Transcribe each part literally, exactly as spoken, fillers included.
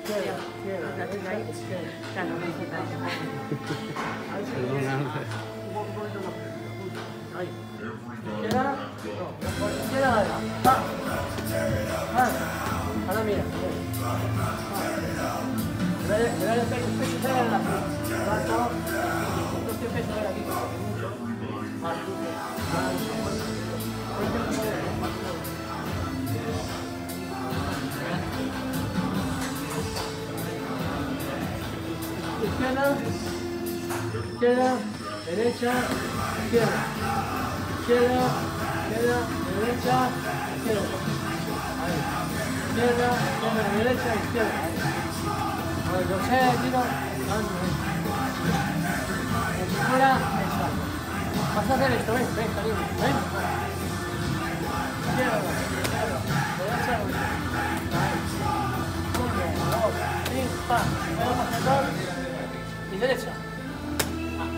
izquierda, izquierda, derecha, izquierda. Claro, no se está. Perdón, Ángel. Un poquito más. Ahí. Izquierda, no, por izquierda, va. Va. Ahora mira. Le da el pecho, el pecho se ve en la frente. Va todo. Entonces el pecho se ve aquí. Mucho. Más. Izquierda, izquierda, derecha, izquierda, izquierda, izquierda, derecha, izquierda. Ahí. Izquierda, izquierda, derecha, izquierda. Ahí. Ahí, lo sé, tiro. Fuera, esa. Vas a hacer esto, ven, ven, cariño, ven. Izquierda, izquierda, derecha, ahí. Uno, dos, tres, pa. Vamos a hacer. Y derecha. Ah,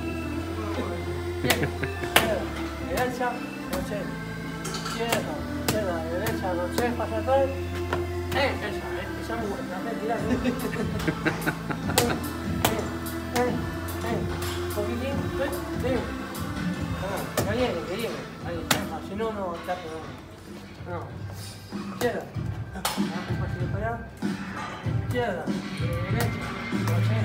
bien. Izquierda, derecha, noche. Izquierda, izquierda, derecha, noche, pasa atrás. Eh, esa, eh, esa es muy buena. Hace tirar, eh. Eh, eh, eh. Un poquitín, eh, eh. No, que llegue, que llegue. Ahí, ah, si no, no, está por no. Izquierda. Un poquito para allá. Izquierda, derecha, noche.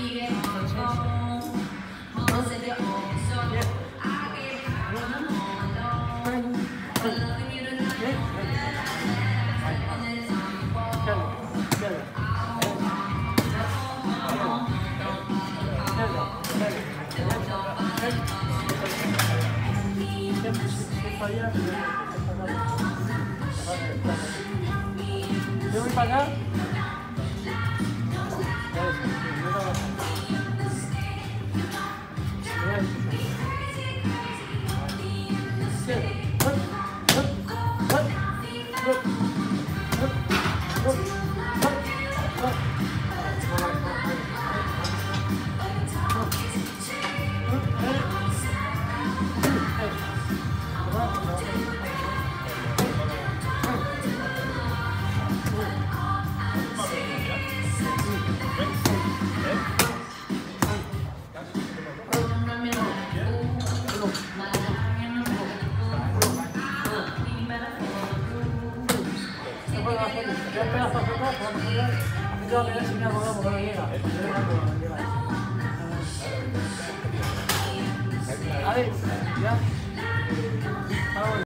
Yo voy para acá. A ver, ya.